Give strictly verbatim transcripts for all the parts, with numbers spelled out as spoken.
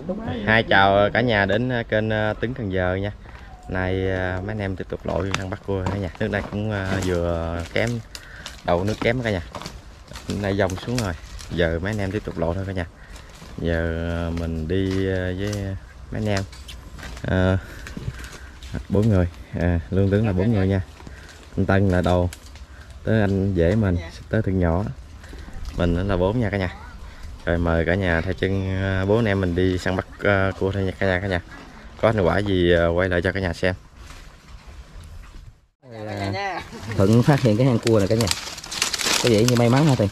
Hai chào cả nhà đến kênh Tuấn Cần Giờ nha. Nay mấy anh em tiếp tục lội săn bắt cua cả nhà. Nước này cũng vừa kém, đầu nước kém cả nhà. Nay dòng xuống rồi. Giờ mấy anh em tiếp tục lội thôi cả nhà. Giờ mình đi với mấy anh em à, bốn người, à, Lương Tướng là bốn người nha. Anh Tân là đầu, tới anh Dễ mình, tới Thượng Nhỏ, mình là bốn nha cả nhà. Rồi mời cả nhà theo chân bố anh em mình đi săn bắt uh, cua thôi nha cả nhà cả nhà. Có thành quả gì uh, quay lại cho cả nhà xem. À, Thuận phát hiện cái hang cua này cả nhà. Có vẻ như may mắn hả Tiền?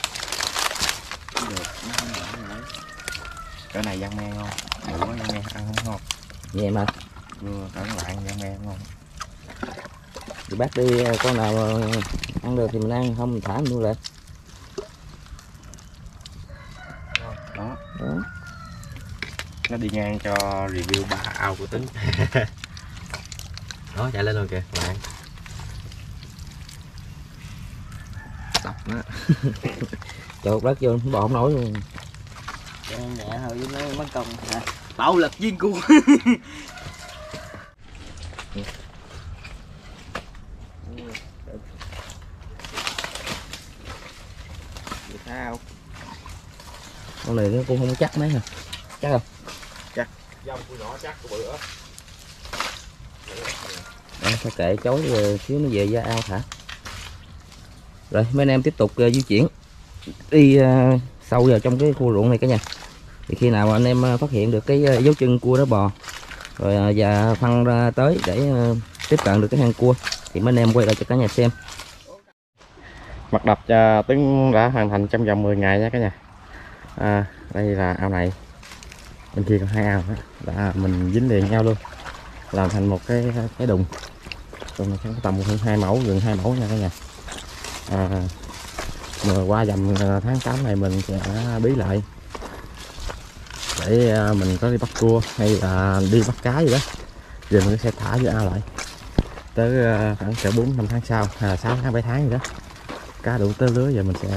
Cái này giang me ngon, đủ giang me ăn không ngon. Vậy em hả? Vừa cỡ bạn giang me ngon. Thì bác đi con nào ăn được thì mình ăn, không mình thả mình luôn lại. Đó. Đó. Nó đi ngang cho review ba ao của Tính. Đó chạy lên rồi kìa bạn. Đập đó. Chột đất vô bò không nổi luôn. Nhẹ thôi với nó mất công hả? Bạo lực viên cua. Sao? Con này nó cũng không chắc mấy hả? Chắc không? Chắc. Dòng cua nhỏ chắc của bự á. Đó, phải kệ chối xíu nó về ra ao thả. Rồi mấy anh em tiếp tục uh, di chuyển đi uh, sâu vào trong cái khu ruộng này cả nhà. Thì khi nào anh em uh, phát hiện được cái uh, dấu chân cua đó bò rồi uh, và phân ra tới để uh, tiếp cận được cái hang cua thì mấy anh em quay lại cho cả nhà xem. Mặt đập uh, Tuấn đã hoàn thành trong vòng mười ngày nha cả nhà. À, đây là ao này, bên kia còn hai ao nữa, đã mình dính liền nhau luôn, làm thành một cái cái đùng. Đùng này tầm hơn hai mẫu, gần hai mẫu nha cả nhà. À, mà qua dầm tháng tám này mình sẽ bí lại để mình có đi bắt cua hay là đi bắt cá gì đó, giờ mình sẽ thả vô ao lại tới khoảng cỡ bốn năm tháng sau hay là sáu tháng bảy tháng gì đó, cá đủ tới lứa giờ mình sẽ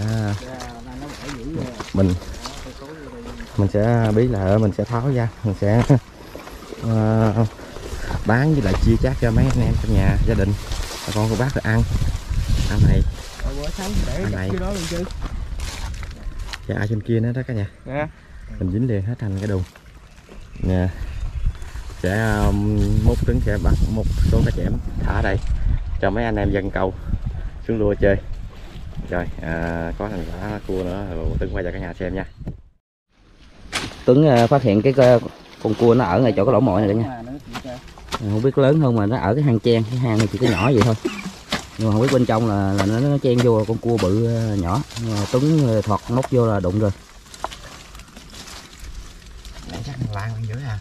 mình mình sẽ bí lại, mình sẽ tháo ra, mình sẽ uh, bán với lại chia chác cho mấy anh em trong nhà gia đình bà con cô bác được ăn. Ao này, ao này và ao trên kia nữa đó cả nhà. Yeah. Mình dính liền hết thành cái đùng nè. Sẽ um, mốt Tuấn sẽ bắt một số cá chẽm thả ở đây cho mấy anh em dân cầu xuống lua chơi. Rồi à, có thành quả cua nữa rồi Tuấn quay cho cả nhà xem nha. Tuấn uh, phát hiện cái uh, con cua nó ở ngay chỗ cái lỗ mồi này cả nhà. Không biết lớn không mà nó ở cái hang chen, cái hang này chỉ có nhỏ vậy thôi. Nhưng mà không biết bên trong là, là nó, nó chen vô là con cua bự uh, nhỏ. Nhưng mà Tuấn uh, thọt móc vô là đụng rồi. Đấy chắc thằng Lan bên dưới à.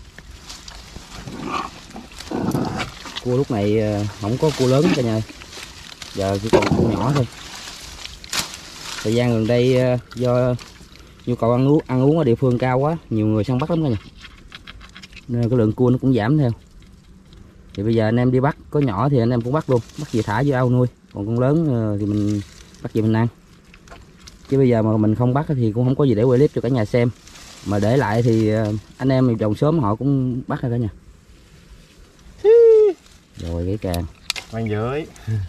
Cua lúc này uh, không có cua lớn cả nhà. Giờ chỉ còn cua nhỏ thôi. Thời gian gần đây uh, do nhu cầu ăn uống ăn uống ở địa phương cao quá, nhiều người săn bắt lắm cả nhà, nên cái lượng cua nó cũng giảm theo. Thì bây giờ anh em đi bắt có nhỏ thì anh em cũng bắt luôn, bắt về thả vô ao nuôi, còn con lớn thì mình bắt về mình ăn. Chứ bây giờ mà mình không bắt thì cũng không có gì để quay clip cho cả nhà xem, mà để lại thì anh em trồng sớm họ cũng bắt rồi cả nhà. Rồi cái càng bên dưới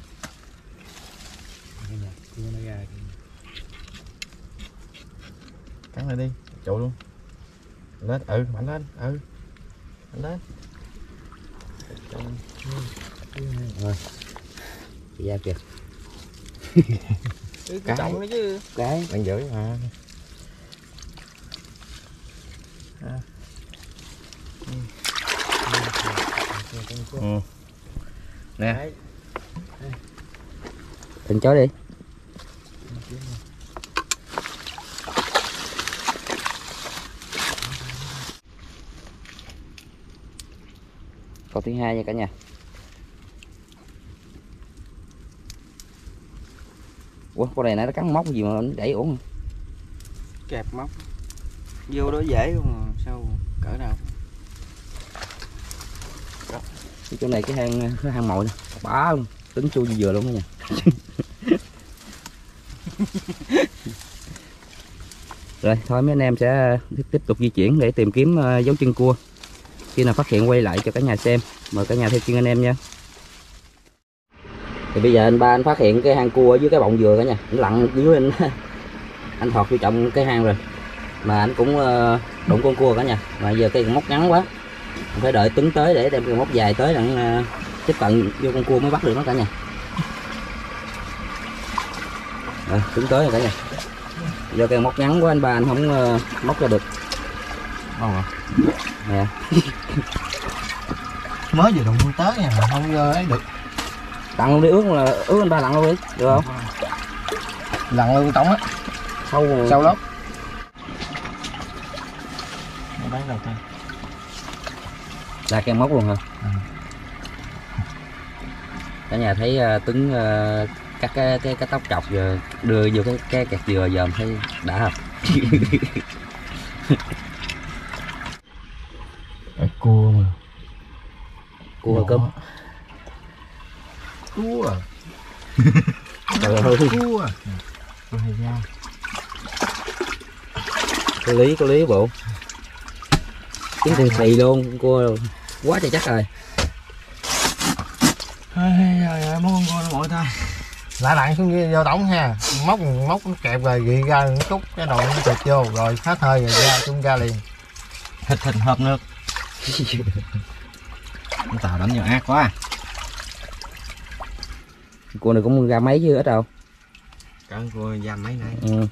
cắn lại đi, trụ luôn lên, ừ mạnh lên, ừ mạnh lên rồi ra kìa. Cái trọng nữa chứ Cái bên dưới mà à. Ừ. Nè Thịnh chó đi. Câu thứ hai nha cả nhà. Ủa con này nãy nó cắn móc gì mà nó đẩy ổn. kẹp móc vô đó dễ không mà sao cỡ nào. Cái chỗ này cái hang cái hang mồi nè, bá luôn, tính chui vừa luôn đó nha. Rồi thôi mấy anh em sẽ tiếp tục di chuyển để tìm kiếm uh, dấu chân cua. Khi nào phát hiện quay lại cho cả nhà xem. Mời cả nhà theo chân anh em nha. Thì bây giờ anh ba anh phát hiện cái hang cua ở dưới cái bọng dừa cả nhà. Anh lặn dưới anh anh thọt vô trọng cái hang rồi. Mà anh cũng uh, đụng con cua cả nhà. Mà giờ cái móc ngắn quá. Anh phải đợi Tuấn tới để đem cái móc dài tới đặng uh, tiếp cận vô con cua mới bắt được nó cả nhà. Rồi, Tuấn tới rồi cả nhà. Do cái móc ngắn của anh ba anh không uh, móc ra được. Không Nè. Mới vừa đụng tới nha mà không ấy được. Lặn luôn đi, ướt là ướt anh ba lặn luôn đi, được không? Lặn luôn tổng á. Sâu rồi. Sâu lắm. Bán đầu tiên. Là cái móc luôn hả? Ừ. Cả nhà thấy uh, Tuấn uh, cắt cái cái cái tóc chọc giờ đưa vô cái cái kẹt dừa giờ mình thấy đã không? Cua mà. Cua cơm. Cua à. Trời ơi. Cua à. Cua hay da. Có lý có lý bộ. Tiếng tiền xì luôn, cua quá trời chắc rồi. Ôi ơi, món con cua nó mỏi ta. Lại lại xuống dưới vô tổng ha. Móc móc nó kẹp rồi ghi ra nó cút cái đầu nó chụp vô rồi hết hơi rồi ra chung ra liền. Thịt thịt hợp nước. Tàu đánh nhiều ác quá. Cua này cũng ra mấy chứ ít đâu. Cắn cua da mấy này. Ừ.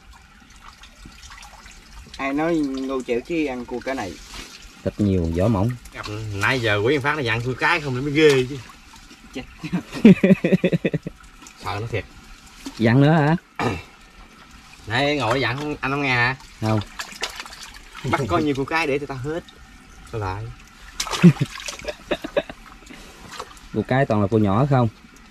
Ai nói ngu chịu chứ ăn cua cái này. Thịt nhiều, vỏ mỏng. Nãy giờ Quý Phát nó dặn cua cái không nó mới ghê chứ. Sợ nó thiệt. Dặn nữa hả? Nãy ngồi dặn không, anh không nghe hả? Không. Bắt coi nhiều cua cái để tụi ta hết. Sao lại? Cua cái toàn là cua nhỏ không?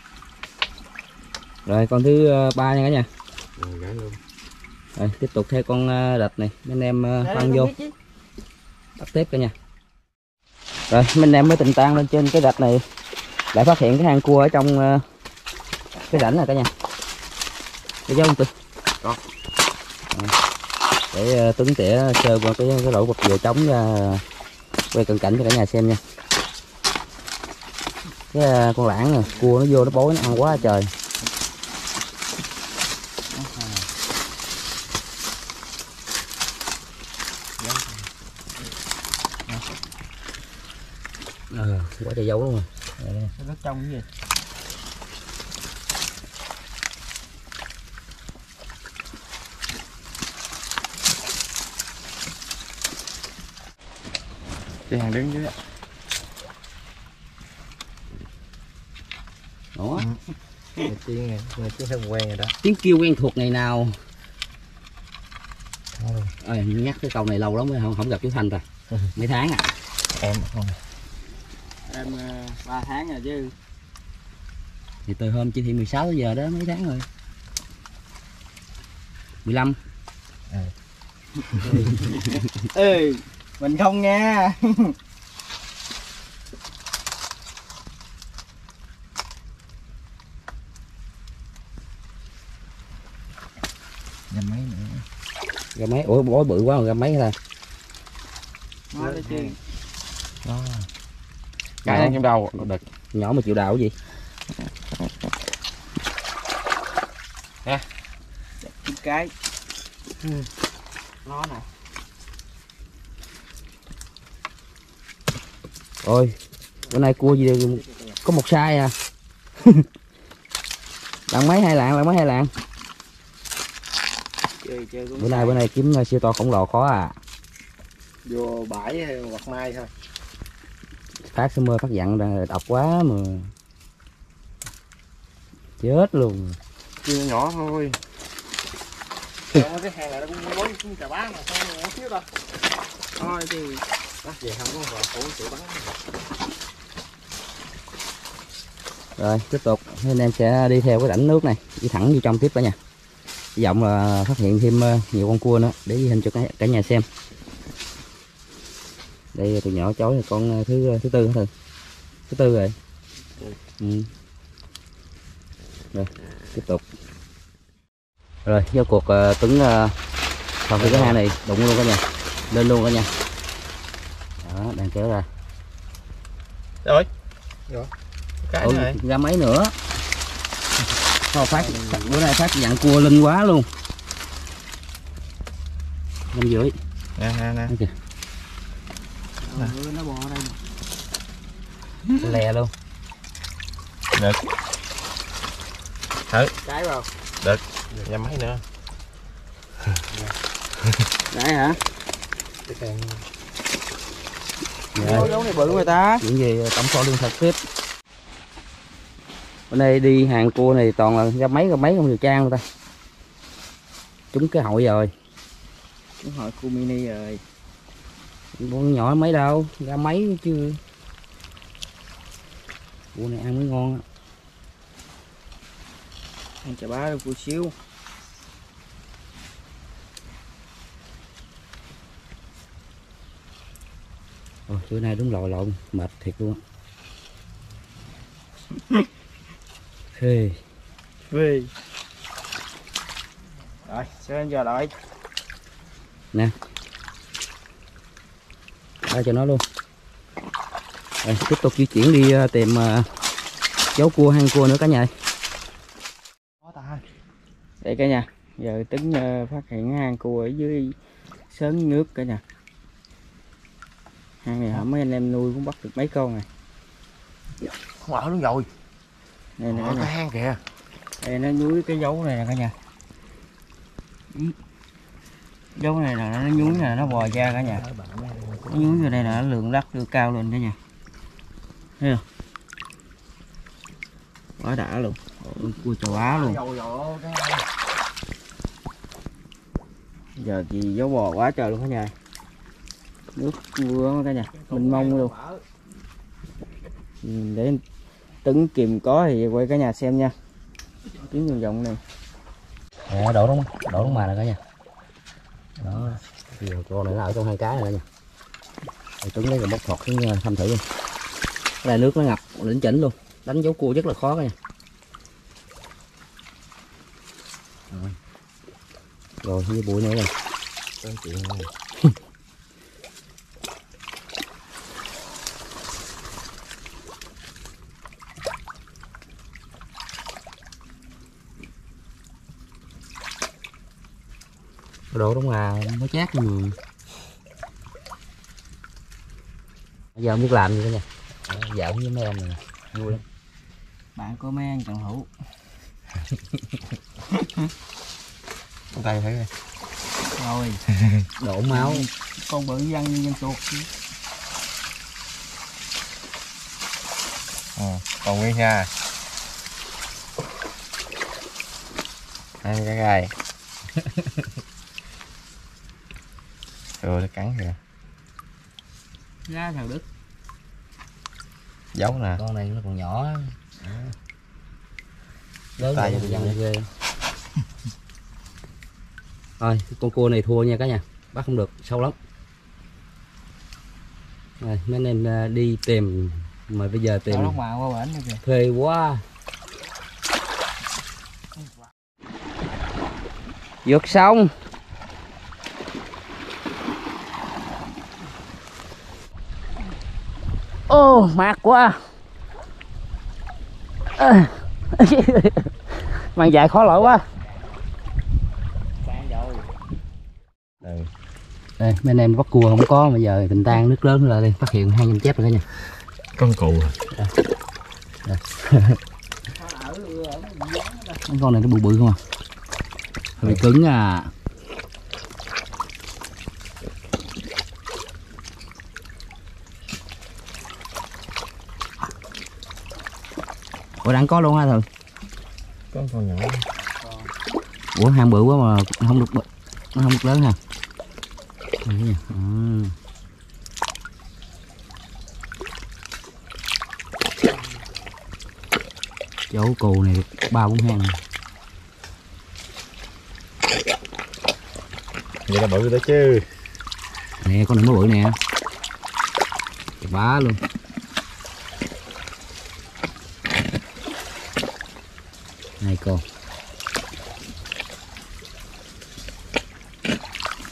Rồi con thứ ba nha cả nhà. Rồi gửi luôn. Rồi tiếp tục theo con đạch này, mấy anh em phân vô. Bắt tiếp cả nhà. Rồi mấy anh em mới tình tan lên trên cái đạch này. Lại phát hiện cái hang cua ở trong cái rãnh này cả nhà. Để dấu không Tuấn? Có. Để Tuấn tỉa sơ qua cái cái lỗ vật dừa trống ra quay cận cảnh cho cả nhà xem nha. Cái con lãng nè, cua nó vô nó bối nó ăn quá trời. Ờ, quá trời dấu luôn rồi. Nó trong cái gì? Cái hàng đứng dưới á. Ủa? Người tiên này, người tiên không quen rồi đó. Tiếng kêu quen thuộc ngày nào. Ơi, nhắc cái câu này lâu lắm mới không không gặp chú Thanh rồi. Mấy tháng à? Em không. Em ba tháng rồi chứ. Thì từ hôm chỉ thị mười sáu tới giờ đó mấy tháng rồi. mười lăm. À. Ừ, mình không nghe. Gà mấy nữa. Gà mấy? Ủa bói bự quá rồi gà mấy ta? Nói đó chứ. Đó. Cái ăn trong đầu được. Nhỏ mà chịu đào cái gì? Nè. Cái. Ừ. Nó nè. Ôi, bữa nay cua gì có một sai à. Lạng mấy hai lạng, lạng mấy hai lạng. Chơi, chơi Bữa nay bữa nay kiếm siêu to khổng lồ khó à. Vô bãi hoặc mai thôi. Phát sơ mơ phát dặn là độc quá mà. Chết luôn. Chưa nhỏ thôi. Cái hàng này nó cũng muốn cũng chà bá mà sao nó xíu đâu. Thôi thì bắt về không có vào cổ tự bắn. Rồi tiếp tục anh em sẽ đi theo cái rãnh nước này, đi thẳng vô trong tiếp cả nhà. Hy vọng là phát hiện thêm nhiều con cua nữa để ghi hình cho cả, cả nhà xem. Đây từ nhỏ chối là con thứ thứ tư hả Thư? Thứ tư rồi. Ừ. Rồi tiếp tục. Rồi do cuộc uh, Tuấn uh, Sau khi cái hang này đụng luôn cả nhà, lên luôn cả nhà. Đó, đang kéo ra. Rồi. Rồi. Cái Ủa, này. ra mấy nữa. Thôi phát bữa nay phát dặn cua linh quá luôn. Năm rưỡi. Nè nè nè. Kìa. Nó bò ở đây. Lè luôn. Được. Thử. Cái vào. Được. Ra mấy nữa. Đấy hả? Cái càng. Dạ. Dấu này bự người ta. Chuyện gì tổng kho lương thực tiếp. Bên đây đi hàng cua này toàn là ra mấy ra mấy không được trang luôn ta. Trúng cái hội rồi. Trúng hội cua mini rồi. Con nhỏ mấy đâu, ra mấy chứ. Cua này ăn mới ngon á. Ăn chà bá cua xíu. Ồ, bữa nay đúng lội lộn, mệt thiệt luôn á. Phê. Phê. Rồi, sẽ giờ lại. Nè. Đây cho nó luôn. Rồi, tiếp tục di chuyển đi uh, tìm uh, dấu cua hang cua nữa cả nhà. Đây cả nhà, giờ tính uh, phát hiện hang cua ở dưới sớn nước cả nhà. Hang này hả mấy anh em nuôi cũng bắt được mấy con này. Không ở luôn rồi. Đây nè Ở cả cái nhà. hang kìa. Đây nó nhúi cái dấu này nè cả nhà. Dấu này là nó nhúi nè, nó bò ra cả nhà. Nó nhúi vô đây là nó lượng đất đưa cao lên cả nhà. Thấy không? Quá đã luôn. Ôi, cua châu Á luôn. Giờ thì dấu bò quá trời luôn cả nhà. Nước mưa cả nhà, mình mong luôn. Để Tấn kìm có thì quay cả nhà xem nha. Kiếm vòng vòng này. Nè, đổ đúng đổ đúng mà nè cả nhà. Đó. Giờ con này nó ở trong hai cái này cả nhà. Rồi Tuấn lấy rồi bóc thọt xuống thăm thử luôn. Cái này nước nó ngập lỉnh chỉnh luôn, đánh dấu cua rất là khó cả nhà. Rồi, rồi với bụi nữa rồi. Đồ đúng là mới chát nhiều. Bây giờ không biết làm gì cả nha. Dạo với mấy ông này vui lắm. Bạn có mấy anh cận hữu. Con tay thấy Rồi. Đổ máu. Con bự dân như dân chuột. Ừ, còn nguyên nha. Ăn cái gai. Rồi nó cắn kìa. Ra thằng Đức. Dấu nè. Con này nó còn nhỏ. Lớn Tay rồi vô dân vậy. ghê. Thôi con cua này thua nha cả nhà, bắt không được, sâu lắm. Rồi mấy anh em đi tìm, mà bây giờ tìm Nó mà qua bển kìa. phê quá. Vượt sông. Ô mát quá. À. Mang dài khó lội quá. Ừ. Đây mấy anh em bắt cua không có, bây giờ tình tang nước lớn là đi phát hiện hai nhâm chép rồi cả nhà. Con cù. Con này nó bự bự không à, hơi cứng à. Ủa đang có luôn hả Thường? Có con nhỏ. Ủa hang bự quá mà không được, nó không được lớn ha. À. Chỗ cù này ba bốn hang. Vậy là bự đó chứ. Nè con này mới bự nè. Bá luôn. Này con.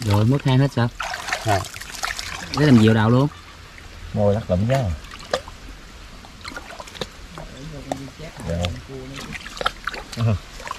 Rồi mất hang hết sao? À. Để làm diều đào luôn. Môi lắc lụm giá. Được. Ừ.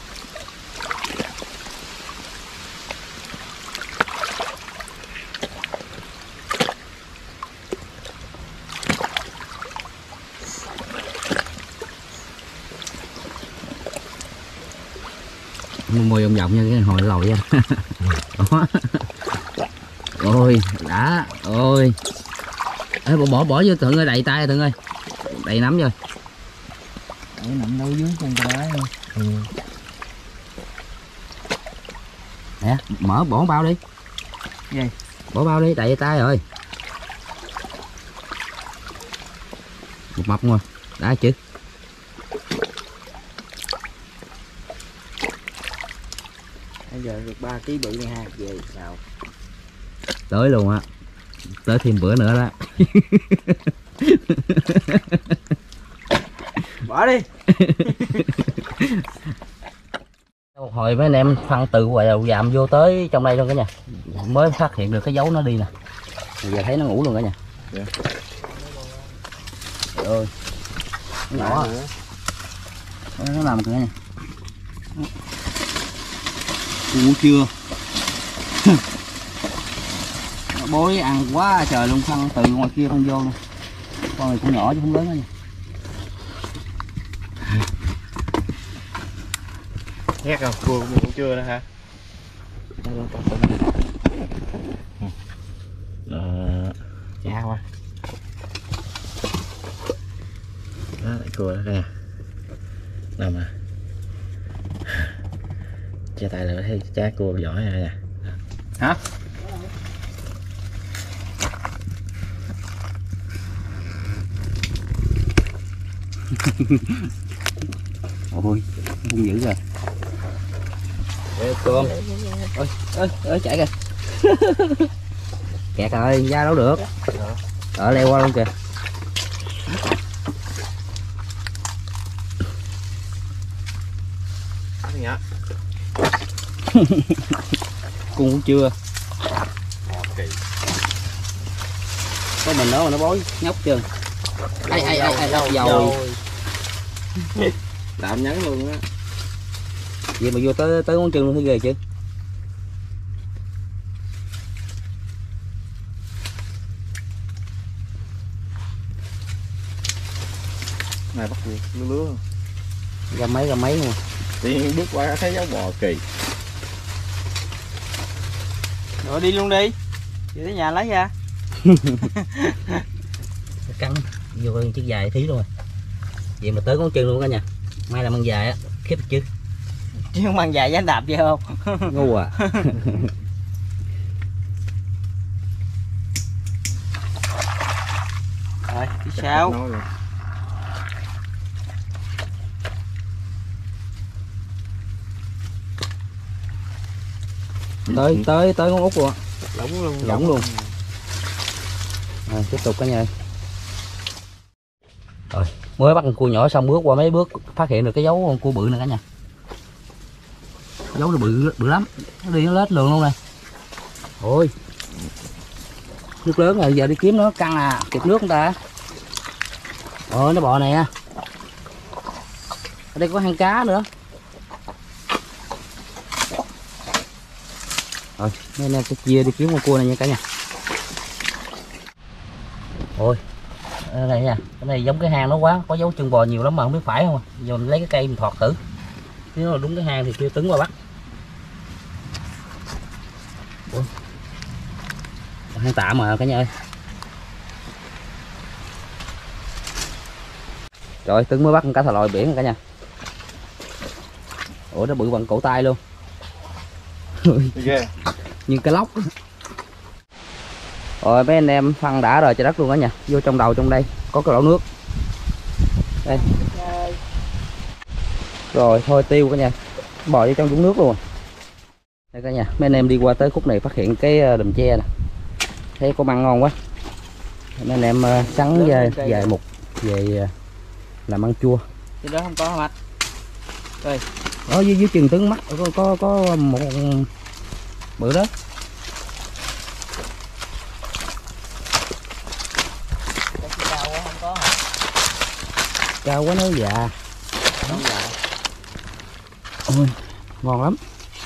Môi vòng vòng nha, cái hồi lòi ra. Đó. Ôi đã ôi. Ê, bỏ bỏ bỏ vô Thuận ơi, đầy tay Thuận ơi, đầy nắm rồi. Để nằm đâu dưới con cá. Ừ. Nè mở bỏ bao đi. Gì? Bỏ bao đi, đầy tay rồi. Một mập rồi đã chứ. Bây giờ được ba ký bự này ha, về sao? Tới luôn á, tới thêm bữa nữa đó. Bỏ đi. Một hồi mấy anh em phân từ ngoài đầu dạm vô tới trong đây luôn cả nhà, mới phát hiện được cái dấu nó đi nè. Giờ thấy nó ngủ luôn cả nhà. Yeah. Trời ơi, nó nhỏ à. Nó làm kìa nha. Ngủ chưa? Bối ăn quá trời luôn, phân từ ngoài kia phân vô luôn. Con này cũng nhỏ chứ không lớn đó nha. Ghét không? Cua cũng chưa nữa hả? Đó. Chá quá. Đó, lại cua đó cả nhà. Nằm à. Chia tay là thấy chá cua giỏi rồi nè. Hả? Ôi, hung dữ rồi. Để cơm. Ôi, ơi, ơi chạy kìa. Kẹt rồi, ra đâu được. Ở leo qua luôn kìa. Nhá. Cung cũng chưa. Okay. Có mình đó mà nó bối nhóc chưa. Ai ai ai ai đâu dầu. Làm nhắn luôn á. Vậy mà vô tới tới ngón chân luôn thấy ghê chứ. Này bắt gì? Lứa lứa. Ra mấy ra mấy luôn. Đi bước qua thấy dấu bò kỳ. Rồi đi luôn đi. Về tới nhà lấy ra. Cắn vô chiếc dài thí luôn rồi. Vậy mà tới ngón chân luôn cả nhà. Mai làm ăn dài á, khiếp chứ. Chứ không ăn dài dám đạp vậy không? Ngu à. Rồi, đi sao? Tới tới tới ngón út luôn á. Lỏng luôn. Lỏng luôn. Rồi tiếp tục cả nhà. Rồi mới bắt con cua nhỏ xong bước qua mấy bước phát hiện được cái dấu con cua bự nè cả nhà. Dấu nó bự bự lắm, nó đi nó lết lường luôn này. Ôi nước lớn rồi, giờ đi kiếm nó căng à, kịp nước không ta. Ôi nó bò nè, ở đây có hang cá nữa. Rồi mấy anh em sẽ chia đi kiếm con cua này nha cả nhà. Ôi ở đây nha, cái này giống cái hang nó quá, có dấu chân bò nhiều lắm mà không biết phải không. Giờ mình lấy cái cây mình thọt thử, nếu mà đúng cái hang thì kêu Tứng qua bắt. Ủa? Hang tạm mà cả nhà ơi. Rồi Tứng mới bắt con cá thò lòi biển rồi cả nhà. Ủa nó bự bằng cổ tay luôn. Yeah. Nhưng cái lóc. Rồi mấy anh em phân đã rồi cho đất luôn cả nhà. Vô trong đầu trong đây có cái lỗ nước. Đây. Rồi thôi tiêu cả nhà. Bò vô trong vũng nước luôn. Đây cả nhà, mấy anh em đi qua tới khúc này phát hiện cái đùm tre nè. Thấy có măng ngon quá. Mấy anh em sắn về vài mục về làm ăn chua. Trên đó không có mạch. Đây. Ở dưới dưới chừng Tứng mắt có có có một bự đó. cao quá nó già. Nó già. Ôi, ngon lắm.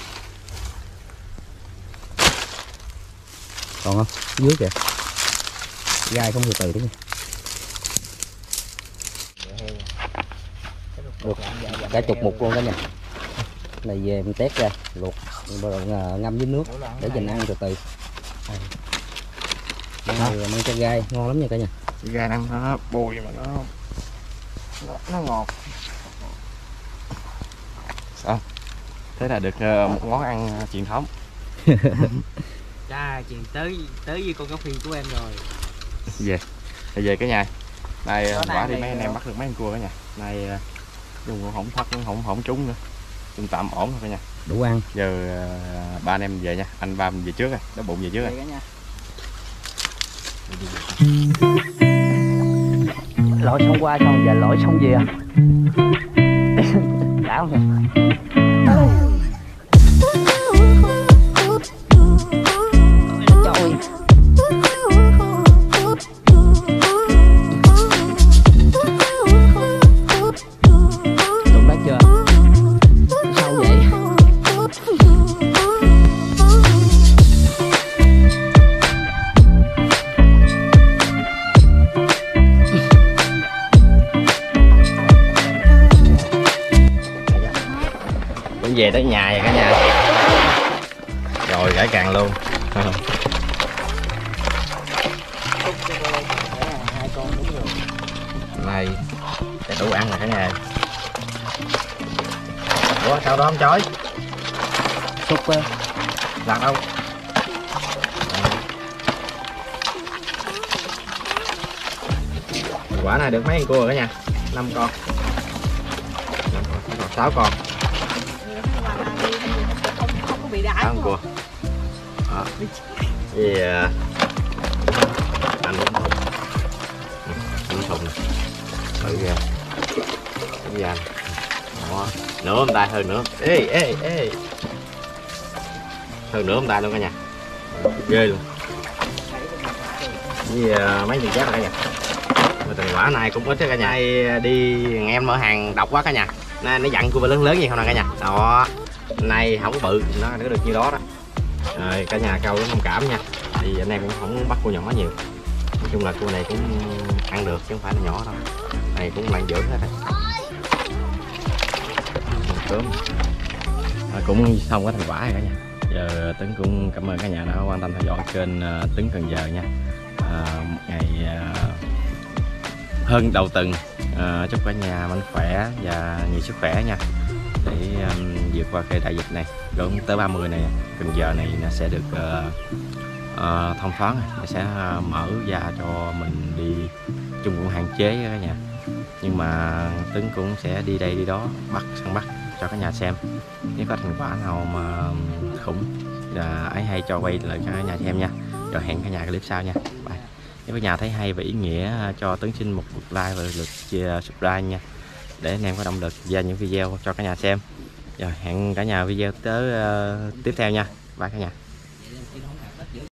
Còn không? Dưới kìa. Gai không từ từ đúng không? Được cả chục mục luôn đó nha. Này về mình tét ra, luộc, rồi ngâm với nước để dành ăn từ từ. Đây mang cho gai, ngon lắm nha cả nhà. Gai ăn nó bùi mà nó nó, nó ngọt. Sao? Thế là được uh, một món ăn uh, truyền thống. Cha chuyện tới tới với con cá phi của em rồi. Về. Thì về cả nhà. Đây Có quả thì này mấy anh em bắt được mấy con cua cả nhà. Này uh, dùng cũng không thắt không không trúng nữa. Dùng tạm ổn thôi cả nhà. Đủ ăn. Giờ uh, ba anh em về nha. Anh ba mình về trước rồi, đói bụng về trước rồi. Lội xong qua xong giờ lội xong về. Đã không? Trời. Đụng đất chưa? Sao vậy? Cũng về tới nhà rồi cả nhà. Rồi gãy càng luôn. Hai con đúng rồi. Này để đủ ăn rồi cả nhà. Ủa sao đó không chói? Xúc á. Lạc đâu? Quả này được mấy con cua rồi cả nhà? năm con. sáu con. Không có bị đá. sáu con cua. Đó. Vì uh, anh đúng thùng. Đúng thùng nè. Thử ra. Thử ra. Đó. Nửa hôm tay hơn nữa. Ê ê ê. Hơn nửa hôm tay luôn cả nhà. Ghê luôn. Với uh, mấy chừng chát cả nhà. Mà từng quả này cũng ít cả nhà. Nay đi em mở hàng độc quá cả nhà. Nay nó dặn cua lớn lớn gì không nè cả nhà. Đó. Nay không có bự, nó nó được như đó đó. Rồi cả nhà câu thông cảm nha. Thì anh em cũng không bắt cua nhỏ nhiều. Nói chung là cua này cũng ăn được chứ không phải là nhỏ đâu. Này cũng lạng dưỡng hết rồi. Cớm. À, cũng xong cái thành quả rồi cả nhà. Giờ Tấn cũng cảm ơn cả nhà đã quan tâm theo dõi kênh uh, Tấn Cần Giờ nha. À, một ngày uh, hơn đầu tuần, uh, chúc cả nhà mạnh khỏe và nhiều sức khỏe nha, để um, vượt qua cái đại dịch này. Rồi tới ba mươi này Cần Giờ này nó sẽ được uh, uh, thông thoáng, nó sẽ uh, mở ra cho mình đi chung cũng hạn chế cả nhà. Nhưng mà Tấn cũng sẽ đi đây đi đó bắt săn bắt cho cả nhà xem. Nếu có thành quả nào mà khủng là ấy hay cho quay lại cho cả nhà xem nha. Rồi hẹn cả nhà clip sau nha. Bye. Nếu cả nhà thấy hay và ý nghĩa cho Tấn xin một lượt like và lượt chia subscribe nha, để anh em có động lực ra những video cho cả nhà xem. Rồi hẹn cả nhà video tới uh, tiếp theo nha. Bye cả nhà.